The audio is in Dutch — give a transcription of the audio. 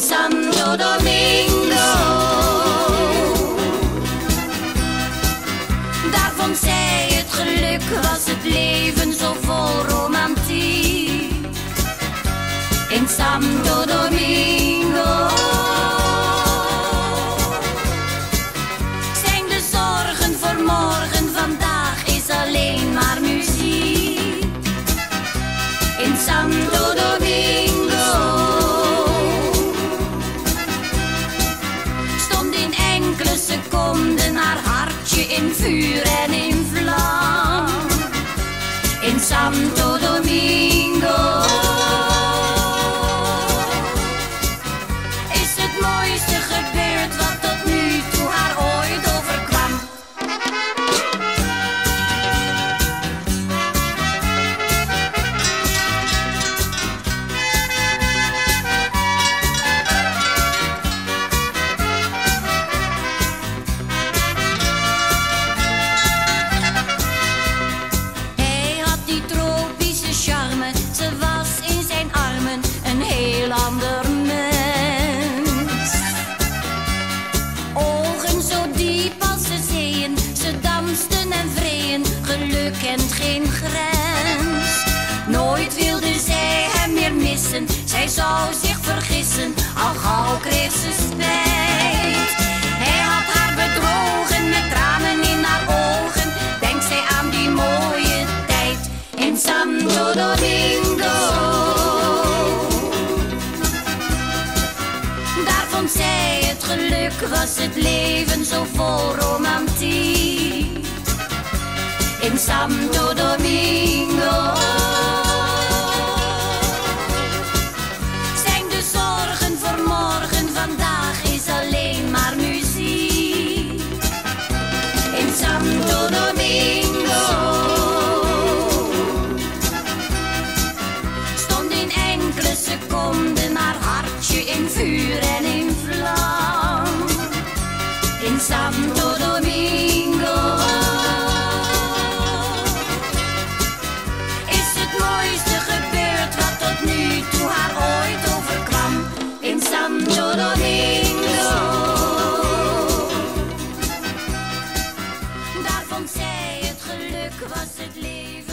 Santo Domingo. Daar vond zij het geluk, was het leven zo vol romantiek. In Santo Domingo zijn de zorgen voor morgen, vandaag is alleen maar muziek. In Santo Domingo stond in enkele seconden haar hartje in vuur en in vlam. In Santo Domingo is het mooiste gebeurd wat tot nu toe haar ooit overkwam. Hij had die tropische charme, ze was in zijn armen een heel ander mens. Ogen zo diep als de zeeën, ze dansten en vreeën, geluk kent geen grens. Nooit wilde zij hem meer missen, zij zou zich vergissen, al gauw kreeg ze spijt. Hij had haar bedrogen met tranen in haar ogen, denkt zij aan die mooie tijd in Santo Domingo. Daar vond zij het geluk, was het leven zo vol romantiek. In Santo Domingo zijn de zorgen voor morgen, vandaag is alleen maar muziek. In Santo Domingo stond in enkele seconden haar hartje in vuur en in vlam. In Santo Domingo is het mooiste gebeurd wat tot nu toe haar ooit overkwam. In Santo Domingo daar vond zij het geluk, was het leven.